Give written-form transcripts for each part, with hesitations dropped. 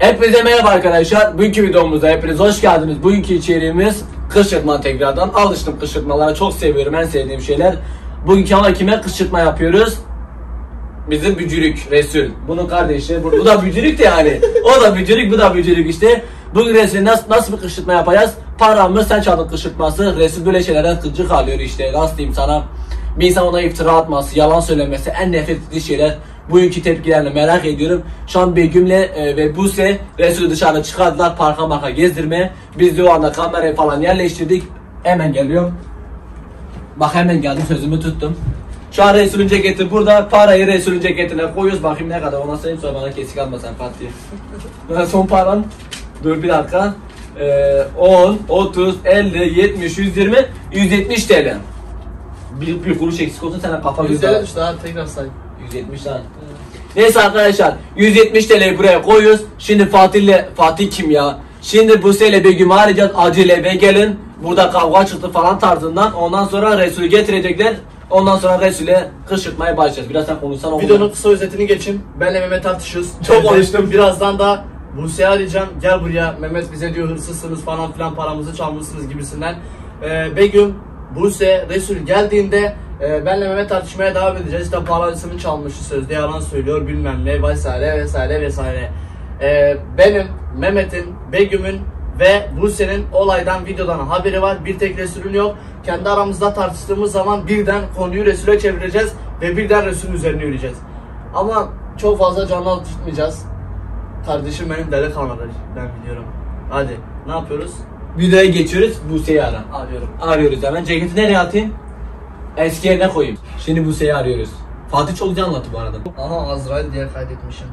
Hepinize merhaba arkadaşlar. Bugünkü videomuzda hepiniz hoş geldiniz. Bugünkü içeriğimiz kışkırtma tekrardan. Alıştım kışkırtmalara, çok seviyorum, en sevdiğim şeyler. Bugünkü ama kime kışkırtma yapıyoruz? Bizim bücürük Resul. Bunun kardeşi. Bu da bücürük de yani. O da bücürük, bu da bücürük işte. Bugün Resul nasıl bir kışkırtma yapacağız? Paramı sen çaldın kışkırtması. Resul böyle şeylerden gıcık alıyor işte. Nasıl diyeyim sana? Bir insan ona iftira atması, yalan söylemesi en nefret ettiği şeyler. Bugünkü tepkilerini merak ediyorum. Şu an Begüm'le ve Buse Resul'ü dışarı çıkardılar parka gezdirmeye. Biz de o anda kamerayı falan yerleştirdik. Hemen geliyorum. Bak hemen geldim, sözümü tuttum. Şu an Resul'ün ceketi burada. Parayı Resul'ün ceketine koyuyoruz. Bakayım ne kadar, ona sayayım sonra bana kesik alma sen Fatih. Son param. Dur bir dakika. 10, 30, 50, 70, 120, 170 TL. Bir kuruş eksik olsa sana kafa gözü. 150 düştü abi, tekrar say. 170 tane. Neyse arkadaşlar, 170 TL'yi buraya koyuyoruz. Şimdi Fatih kim ya? Şimdi Buse ile Begüm'ü arayacağız. Acele eve gelin. Burada kavga çıktı falan tarzından. Ondan sonra Resul'ü getirecekler. Ondan sonra Resul'e kışkırtmaya başlayacağız. Biraz sen konuşsana. Videonun kısa özetini geçin. Benle Mehmet tartışıyoruz. Çok konuştum. Birazdan da Buse'yi arayacağım. Gel buraya. Mehmet bize diyor hırsızsınız falan filan, paramızı çalmışsınız gibisinden. Begüm, Buse, Resul geldiğinde benle Mehmet tartışmaya devam edeceğiz. İşte parasını çalmıştı, sözde yalan söylüyor bilmem ne vesaire vesaire vesaire. Benim, Mehmet'in, Begüm'ün ve Buse'nin olaydan, videodan haberi var. Bir tek Resul'ün yok. Kendi aramızda tartıştığımız zaman birden konuyu Resul'e çevireceğiz ve birden Resul'ün üzerine yürüyeceğiz. Ama çok fazla canlı tutmayacağız. Kardeşim benim delikanlıdır, ben biliyorum. Hadi ne yapıyoruz? Videoya geçiyoruz. Buse'yi ara. Arıyorum. Arıyoruz hemen. Ceketi nereye atayım? Eski yerine koyayım. Şimdi Buse'yi arıyoruz. Fatih çok güzel anlattı bu arada. Aha, Azrail diye kaydetmişim.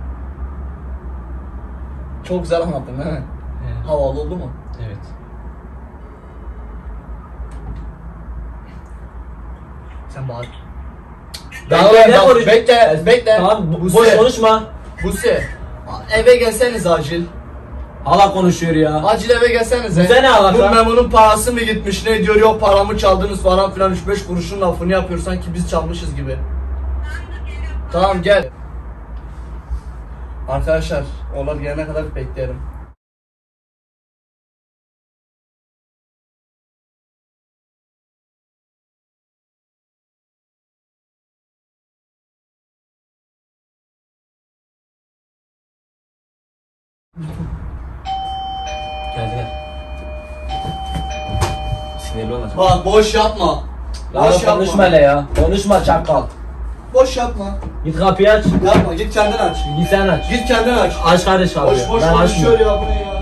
Çok güzel anlattın değil mi? Evet. Havalı oldu mu? Evet. Sen bağır. Bekle. Tamam, Buse. boş konuşma. Buse, eve gelseniz acil. Hala konuşuyor ya. Acil eve gelsenize. Buse ne alaka? Bu memurun parası mı gitmiş, ne diyor, yok paramı çaldınız falan filan, 3-5 kuruşun lafını yapıyor sanki biz çalmışız gibi. Tamam gel. Arkadaşlar onlar gelene kadar bekleyelim. Geldiler. Sinirli olacak. Bak boş yapma. Boş Konuşma yapma. hele ya. Konuşma çakal. Boş yapma. Git kapıyı aç. Yapma, git kendin aç. Git sen aç. Git kendin aç. Aç kardeş kapıyı. Boş boş Ben konuşuyor açmıyorum. ya, bu ne ya?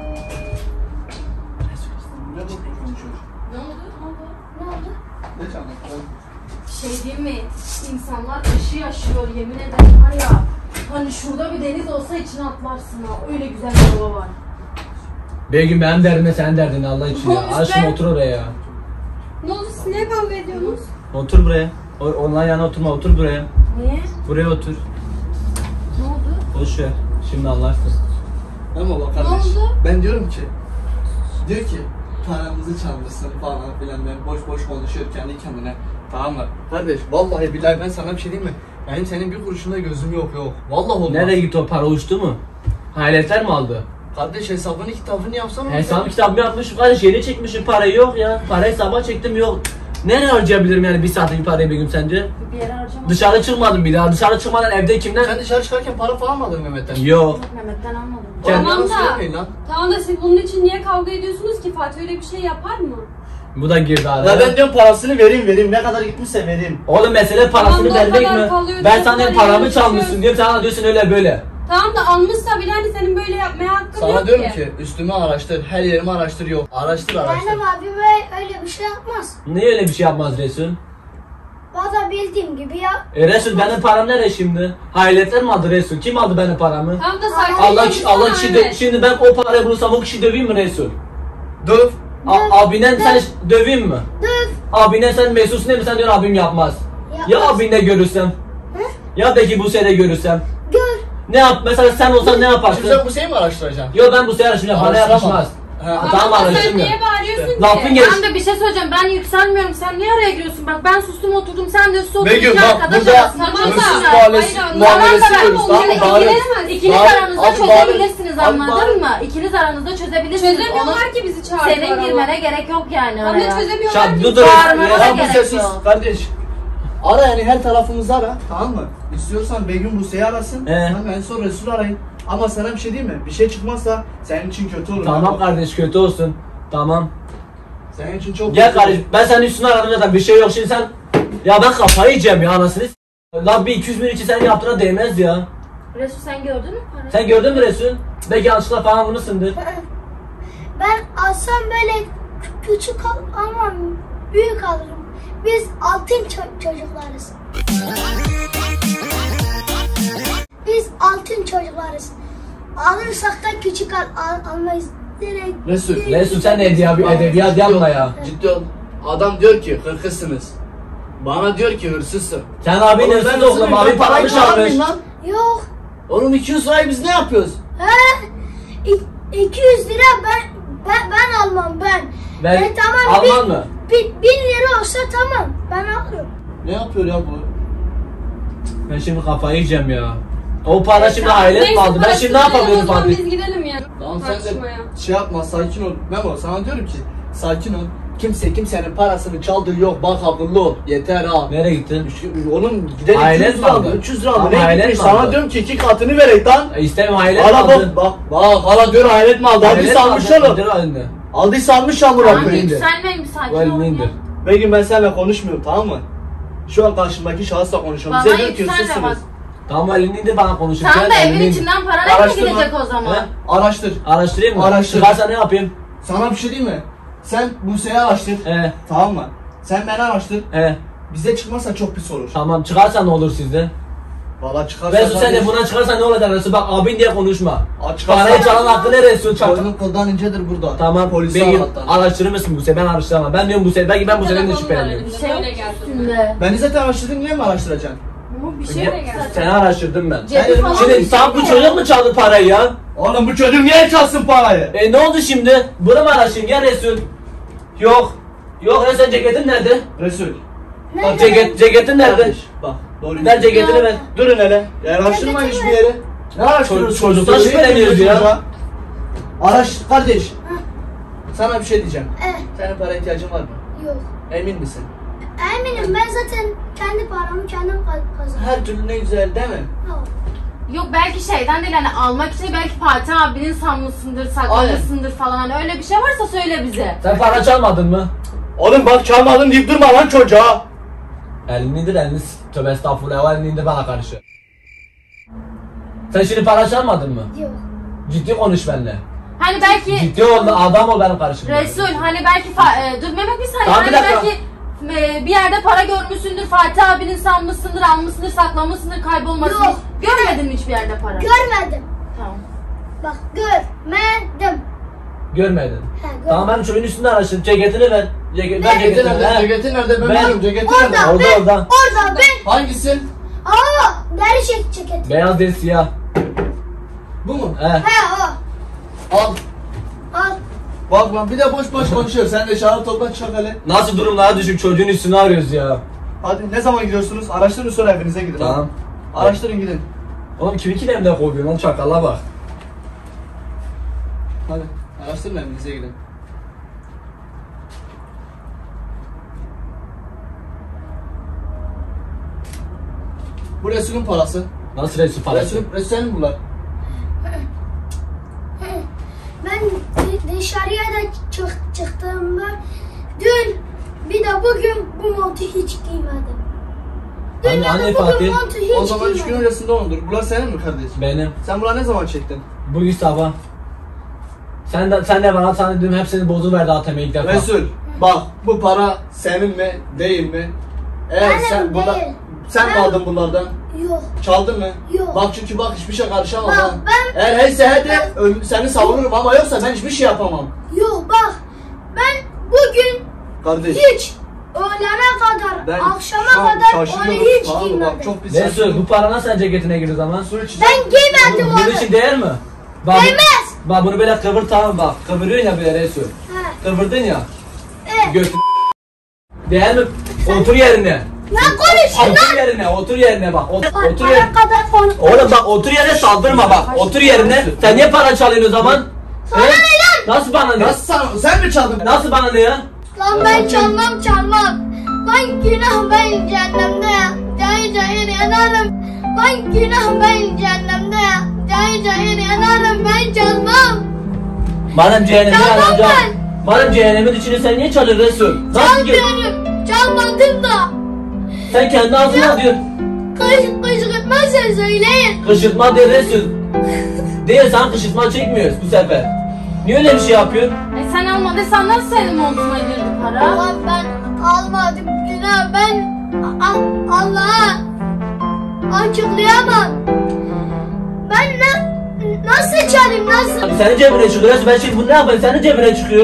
Ne oldu? Ne oldu? Ne çaldın? Şey değil mi? İnsanlar dışı yaşıyor, yemin ederim var ya. Hani şurada bir deniz olsa içine atlarsın ha. Öyle güzel bir hava var. Begüm benim derdime sen derdin Allah için ya. Olmuş Aşkım be. otur oraya ya. Ne oldu, siz niye kavga ediyorsunuz? Otur buraya. Onların yanına oturma, otur buraya. Niye? Buraya otur. Ne oldu? Boş ver. Şimdi anlarsın. Ama bak kardeş. Ne oldu? Ben diyorum ki, diyor ki paramızı çalmışsın falan filan, ben boş boş konuşuyor kendi kendine. Tamam mı? Kardeş vallahi billahi ben sana bir şey diyeyim mi? Benim senin bir kuruşunda gözüm yok. Vallahi olmaz. Nereye gitti o para, uçtu mu? Hayaletler mi aldı? Kardeş hesabını kitabını yapsana. Hesabı kitabımı yapmışım kardeş, yeni çekmişim, parayı yok ya. Para hesaba çektim, yok. Nereye harcayabilirim yani bir saatlik parayı Begüm sence? Bir yere harcamadım. Dışarı çıkmadım bir daha. Dışarı çıkmadan evde kimden? Sen dışarı çıkarken para falan mı aldın Mehmet'ten? Yok. Yok, Mehmet'ten almadım. Kendi Tamam Yalan da. söylemeyin lan. Tamam da siz bunun için niye kavga ediyorsunuz ki? Fatih öyle bir şey yapar mı? Bu da girdi araya. Ya ben diyorum parasını vereyim, ne kadar gitmişse vereyim. Oğlum mesele parasını Tamam da o vermek kadar mi? kalıyor, Ben çok sana diyorum var paramı yani, çalmışsın düşüyor. diyorum, sana diyorsun öyle böyle. Tamam da almışsa bile hani senin böyle yapmaya hakkın Sana yok diyorum ki. ki üstümü araştır, her yerimi araştır, yok. Araştır. Benim abim öyle bir şey yapmaz. Niye öyle bir şey yapmaz Resul? Valla bildiğim gibi ya. Resul benim param nerede şimdi? Hayaletler mi aldı Resul? Kim aldı benim paramı? Tamam da sakin Allah kişi şimdi ben o parayı bulursam o kişi döveyim mi Resul? Döv. Abinen sen döveyim mi? Dur. Abinen sen mesulsun değil mi? Sen diyorsun abim yapmaz. Ya Yapmaz. abinde görürsem? Hı? Ya peki bu sene görürsem? Gör. Ne yap? Mesela sen olsan ne yaparsın? Şimdi sen bu şeyi mi araştıracaksın? Yo ben bu sene şimdi bana Araştıramam. yakışmaz. Tamam sen anlaşılmıyor. niye bağırıyorsun ki? Lafın geç. Ben de bir şey söyleyeceğim. Ben yükselmiyorum. Sen niye araya giriyorsun? Bak ben sustum oturdum. Sen de sus oturdun. Begüm İki bak arkadaş burada arasında. hırsız Tamam da. muamelesi yapıyoruz. Tamam mı? Bağırın. İkiniz Bağırın. aranızda Abi çözebilirsiniz, bağırın. Abi anladın mı? İkiniz aranızda çözebilirsiniz. Çözemiyorlar ki bizi çağırdılar Senin ama. girmene gerek yok yani Ama araya. çözemiyorlar Şart ki. dur dur. Bağırmana da Ya bu gerek sessiz yok. kardeş. Ara yani her tarafımızı ara, tamam mı? İstiyorsan Begüm Buse'yi arasın. Tamam, en son Resul arayın. Ama sana bir şey diyeyim mi? Bir şey çıkmazsa senin için kötü olur. Tamam Bak, kardeş kötü olsun. Tamam. senin için çok Gel kötü kardeş olur. ben senin üstüne aradım zaten bir şey yok şimdi sen. Ya ben kafayı yiyeceğim ya anasını Lan bir 200 bin için sen yaptığına değmez ya. Resul sen gördün mü parayı? Sen gördün mü Resul? Belki yanlışlıkla falan vurmuşsundur. Ben alsam böyle küçük ama büyük alırım. Biz altın çocuklarız. Biz altın çocuklarız. Alırsak da küçük almayız. Direkt. Resul sen edebiyat yapma ya. Ciddi ol. Adam diyor ki hırkızsınız. Bana diyor ki hırsızsın. Sen abinin Oğlum ben hırsız oğlum abi paramı çalmış. lan. Yok. Oğlum 200 lirayı biz ne yapıyoruz? He? 200 lira ben almam ben. Ben Tamam. Alman mı? 1000 lira olsa tamam. Ben alırım. Ne yapıyor ya bu? Ben şimdi kafayı yiyeceğim ya. O para şimdi aile mi aldı? Ben şimdi ne yapabilirim Fatih? Biz gidelim ya. Tamam sen de Tartışmaya. şey yapma, sakin ol. Memo sana diyorum ki sakin ol. Kimse kimsenin parasını çaldığı yok. Bak akıllı ol. Yeter ha. Nereye gittin? Onun gider Aile 200 mi lira aldı? aldı. 300 lira aldı. Ama Ne aile gitmiş? mi Sana aldı? diyorum ki 2 katını verek lan. İstemem aile mi Hala aldı? bak hala diyor hayret mi aldı? Aldıysa almış oğlum. Aldı. Aldıysa almış ya Tamam Murat Bey. yükselmeyin bir sakin Bu olun elini ya. indir. Begüm ben seninle konuşmuyorum, tamam mı? Şu an karşımdaki şahısla konuşuyorum. Bana Bize diyor ki yükselme bak. hırsızsınız. Tamam elini indir bana konuşurken. Tamam da elini evin indir. içinden para nereye Araştırma. gidecek o zaman? He? Araştır. Araştırayım mı? Araştır. Çıkarsa ne yapayım? Sana bir şey diyeyim mi? Sen Buse'yi araştır. Tamam mı? Sen beni araştır. Bize çıkmazsa çok pis olur. Tamam çıkarsa ne olur sizde? Valla çıkarsa... Resul sen de buna çıkarsa ne olacak Resul? Bak abin diye konuşma. çıkarsa... Parayı çalan hakkı ne Resul? Boynun kıldan incedir burada. Tamam Polisi Begüm Allah'tan. araştırır mısın Buse? Ben araştıramam. Ben diyorum Buse. Belki ben Buse'den de şüpheleniyorum. Bir Şey yok öyle geldi. üstünde. Beni zaten araştırdın, niye mi araştıracaksın? Bir şey de geldi. Seni araştırdım ben. Cebi falan Şimdi bir tam şey bu yok. çocuk mu çaldı parayı ya? Oğlum bu çocuk niye çalsın parayı? Ne oldu şimdi? Bunu mu araştırayım ya Resul? Yok. Yok ya sen ceketin nerede? Resul. Bak ceketin nerede? Kardeş, bak doğru. Ver ceketini ver. Durun hele. Ya araştırmayın hiçbir yere. Ne araştırıyorsunuz? Çocuktan Neyi şüpheleniyoruz ya. yapıyorsunuz kardeş. Sana bir şey diyeceğim. Evet. Senin para ihtiyacın var mı? Yok. Emin misin? Eminim ben zaten kendi paramı kendim kazanıyorum. Her türlü ne güzel değil mi? Yok. Yok belki şeyden değil hani almak için belki Fatih abinin sanmışsındır, saklamışsındır falan hani öyle bir şey varsa söyle bize. Sen para çalmadın mı? Oğlum bak çalmadın deyip durma lan çocuğa. Elini indir elini. Tövbe estağfurullah. Elini indir bana karşı. Sen şimdi para çalmadın mı? Yok. Ciddi konuş benimle. Hani belki Ciddi ol, adam ol benim karşımda. Resul hani belki dur Mehmet bir saniye Tamam, hani bir dakika. belki bir yerde para görmüşsündür, Fatih abinin sanmışsındır, almışsındır, saklamışsındır, kaybolmasın. Yok. Görmedin mi hiçbir yerde para? Görmedim. Tamam. Bak görmedim. Görmedin. He, Tamam ben çocuğun üstünde araştırdım. Ceketini ver. Ver Ceketin ceketini. nerede? He. Ceketin nerede? Ben Ben- biliyorum. Ceketin Orada. nerede? Orada Ben- orada. Orada ben. Hangisi? Aa, deri ceket. Beyaz değil siyah. Bu mu? He. He o. Al. Al. Bak lan bir de boş boş konuşuyor. Sen de şarap topla çık hele. Nasıl durumlara düşük çocuğun üstünü arıyoruz ya. Hadi ne zaman gidiyorsunuz? Araştırın sonra evinize gidin. Tamam. ha. Araştırın gidin. Oğlum kimin kilemde kovuyor lan çakala bak. Hadi. Araştırın evinize gidin. Bu Resul'ün parası. Nasıl Resul parası? Resul senin bunlar. Ben dışarıya da çıktığımda dün bir de bugün bu montu hiç giymedim. Dün ya Anne da bugün Fatih. montu hiç O zaman 3 gün giymedim. öncesinde ondur. Bunlar senin mi kardeşim? Benim. Sen bunları ne zaman çektin? Bugün sabah. Sen de bana sana dedim hepsini bozuverdi ATM'ye ilk defa. Resul bak bu para senin mi değil mi? Eğer Benim sen bunlar değil. sen mi Ben- aldın bunlardan? Yok. Çaldın mı? Yok. Bak çünkü bak hiçbir şey karışamam Bak, ha. ben- Eğer heyse hadi seni savunurum ama yoksa ben hiçbir şey yapamam. Yok bak. Ben bugün Kardeş. hiç öğlene kadar, Ben akşama şu an kadar onu şaşırıyorum, hiç tamam mı? Bak giymedim. çok pis Resul bu şaşırıyorum. para nasıl sen ceketine girdi zaman? Su içeceğim. Ben giymedim Bunun onu. için değer mi? Bak, Değmez. Bak bunu böyle kıvır, tamam bak. Kıvırıyorsun ya böyle Resul. He. Kıvırdın ya. Evet. Götür. Değil mi? Otur yerine. Ne konuşuyorsun Otur yerine, otur yerine bak. Otur lan? yerine. Para kadar konuş. Oğlum bak otur yerine, saldırma bak. Otur yerine. Sen niye para çalıyorsun o zaman? Sana He? ne lan? Nasıl bana ne? Nasıl sen mi çaldın? Nasıl bana ne ya? Lan ben çalmam. Lan günah ben cehennemde ya. Cahil cahil yanarım. Lan günah ben cehennemde ya. Cahil cahil yanarım, ben çalmam. Madem cehennemi Çalmam alacağım. ben. Madem cehennemin içine sen niye çalıyorsun Resul? Nasıl ki? Çalmıyorum. Çalmadım da. Sen kendi ağzına alıyorsun. Kışkırtmazsa söyleyin. Kışırtma de Resul. Değil, sen kışırtma çekmiyoruz bu sefer. Niye öyle bir şey yapıyorsun? Sen almadıysan nasıl senin montuna girdi para? Ulan ben almadım günah, ben Allah'a açıklayamam. Ben nasıl çalayım, nasıl? Senin cebine çıkıyor Resul. Ben şimdi bunu ne yapayım? Senin cebine çıkıyor.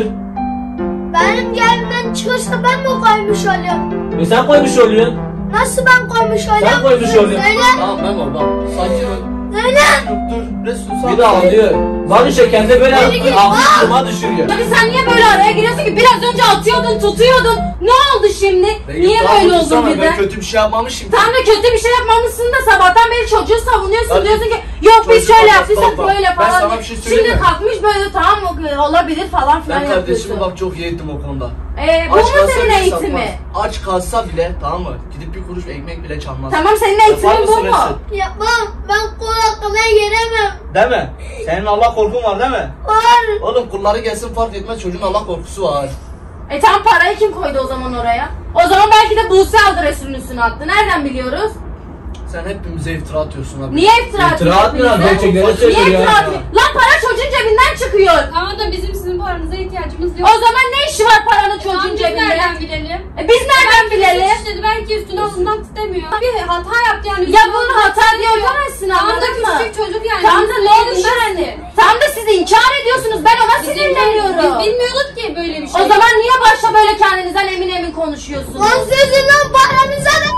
Benim cebimden çıkarsa ben mi koymuş oluyorum? Sen koymuş oluyorsun. Nasıl ben koymuş oluyorum? Sen koymuş oluyorsun. Söyle, Tamam Memo bak. Sakin ol. söyle. Dur Resul sakin. Bir daha alıyor. Bak işte kendi böyle aklıma düşürüyor. Hadi sen niye böyle araya giriyorsun ki? Biraz önce atıyordun, tutuyordun. Ne oldu şimdi? Niye Tamam, böyle dursana, oldun bir ben de? kötü bir şey yapmamışım. Tam da kötü bir şey yapmamışsın da sabahtan beri çocuğu savunuyorsun. Hadi. Diyorsun ki yok biz Çocuk şöyle bak, yaptıysak bak. böyle Ben falan. sana bir şey söyleyeyim Şimdi mi? kalkmış böyle tamam olabilir falan filan Ben kardeşimi yapıyorsun. bak çok iyi ettim o konuda. Bu mu kalsa senin bile eğitimi? satmaz. Aç kalsa bile tamam mı? Gidip bir kuruş ekmek bile çalmaz. Tamam senin Yapar eğitimin bu mısın mu? Resul? Yapmam, ben kul hakkına giremem. Değil mi? Senin Allah korkun var değil mi? Var. Oğlum kulları gelsin fark etmez, çocuğun Allah korkusu var. Tam parayı kim koydu o zaman oraya? O zaman belki de Buse aldı Resul'ün üstüne attı. Nereden biliyoruz? Sen hepimize iftira atıyorsun abi. Niye iftira atıyorsun? atmıyor, bize? gerçekleri söylüyor Niye ya. iftira atıyor? Lan para çocuğun cebinden çıkıyor. Ama da bizim sizin paranıza ihtiyacımız yok. O zaman ne işi var paranın çocuğun Tamam, biz cebinde? nereden bilelim? Biz nereden bilelim? İşte belki üstüne alınmak istemiyor. Bir hata yaptı yani. Ya üstüne bunu alınmak hata diye istemiyor. öpemezsin, Tamam da anladın mı? küçük çocuk yani. Tam da ne oldu Bilmez yani? ki. Tam da siz inkar ediyorsunuz. Ben ona Biz sinirleniyorum. bilmiyorduk ki böyle bir şey. O zaman niye başta böyle kendinizden emin konuşuyorsunuz? Lan sizin lan paranıza ne?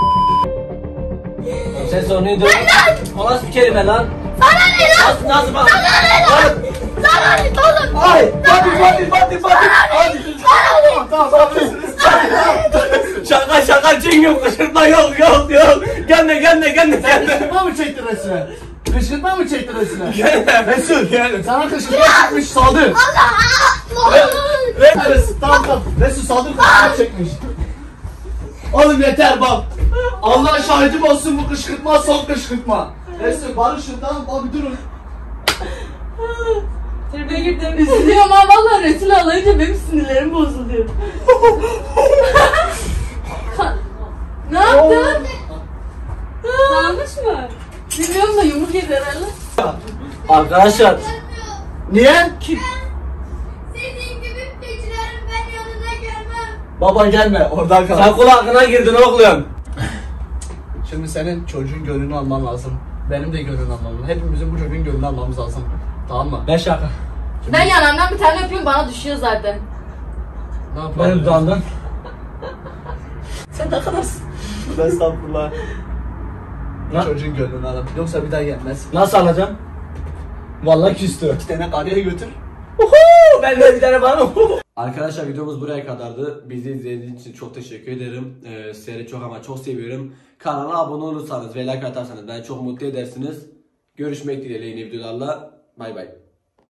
Sen soruyu dur. O nasıl bir kelime lan? Sana ne lan? Nasıl bak? Sana ne lan? Sana ne oğlum? Ay! Fatih! Hadi! Tamam. Şaka çekiyorum, kışırtma yok. Gelme. Kışkırtma mı çekti Resul'e? Kışkırtma mı çekti Resul'e? Gelme. Resul. Sana kışkırtma çekmiş, saldır. Allah! Resul tamam. Resul saldır, kışkırtma çekmiş. Oğlum yeter bak. Allah şahidim olsun, bu kışkırtma son kışkırtma. Resul barışın tamam mı? Bir durun. Tribe girdim. Üzülüyorum ama valla Resul alınca benim sinirlerim bozuluyor. Ne yaptın? Almış mı? Bilmiyorum da yumruk yedi herhalde. Arkadaşlar. Niye? Sizin gibi keçilerin ben yanına gelmem. Baba gelme, oradan kal. Sen kulağına girdin oğlum. Şimdi senin çocuğun gönlünü alman lazım. Benim de gönlünü almam lazım. Hepimizin bu çocuğun gönlünü almamız lazım. Tamam mı? Ben şaka. Ben yanağımdan bir tane öpüyorum bana düşüyor zaten. Ne yapalım? Benim dudağımdan. Sen ne kadarsın? Estağfurullah. Ne? Çocuğun gönlünü alalım. Yoksa bir daha gelmez. Nasıl alacağım? Vallahi küstü. Bir tane karıya götür. Ben de bir tane var mı? Arkadaşlar videomuz buraya kadardı. Bizi izlediğiniz için çok teşekkür ederim. Sizleri çok ama çok seviyorum. Kanala abone olursanız ve like atarsanız beni çok mutlu edersiniz. Görüşmek dileğiyle yeni videolarla. Bay bay.